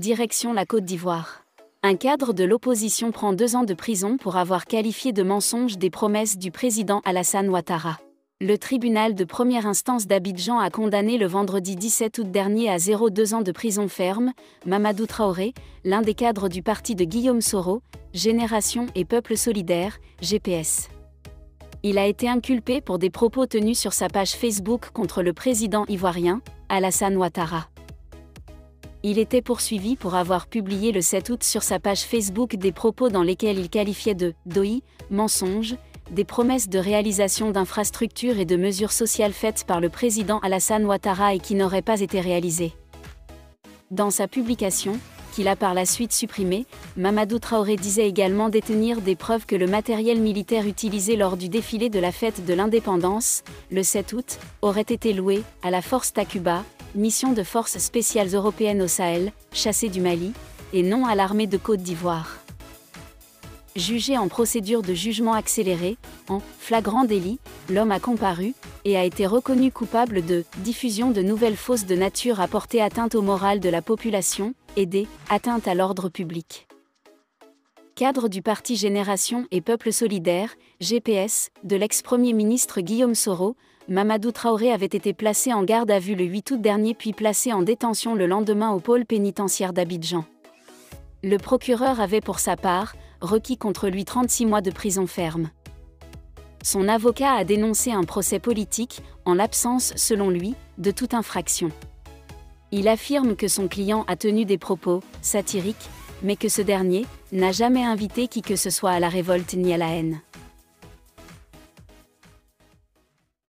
Direction la Côte d'Ivoire. Un cadre de l'opposition prend 2 ans de prison pour avoir qualifié de mensonge des promesses du président Alassane Ouattara. Le tribunal de première instance d'Abidjan a condamné le vendredi 17 août dernier à 2 ans de prison ferme Mamadou Traoré, l'un des cadres du parti de Guillaume Soro, Génération et Peuple Solidaire, GPS. Il a été inculpé pour des propos tenus sur sa page Facebook contre le président ivoirien, Alassane Ouattara. Il était poursuivi pour avoir publié le 7 août sur sa page Facebook des propos dans lesquels il qualifiait de « doï », mensonges, des promesses de réalisation d'infrastructures et de mesures sociales faites par le président Alassane Ouattara et qui n'auraient pas été réalisées. Dans sa publication, qu'il a par la suite supprimée, Mamadou Traoré disait également détenir des preuves que le matériel militaire utilisé lors du défilé de la fête de l'indépendance, le 7 août, aurait été loué à la Force Takuba, mission de forces spéciales européennes au Sahel, chassée du Mali, et non à l'armée de Côte d'Ivoire. Jugé en procédure de jugement accéléré, en flagrant délit, l'homme a comparu, et a été reconnu coupable de diffusion de nouvelles fausses de nature à porter atteinte au moral de la population, et des atteintes à l'ordre public. Cadre du parti Génération et Peuple Solidaire, GPS, de l'ex-premier ministre Guillaume Soro, Mamadou Traoré avait été placé en garde à vue le 8 août dernier puis placé en détention le lendemain au pôle pénitentiaire d'Abidjan. Le procureur avait pour sa part requis contre lui 36 mois de prison ferme. Son avocat a dénoncé un procès politique, en l'absence, selon lui, de toute infraction. Il affirme que son client a tenu des propos satiriques, mais que ce dernier n'a jamais invité qui que ce soit à la révolte ni à la haine.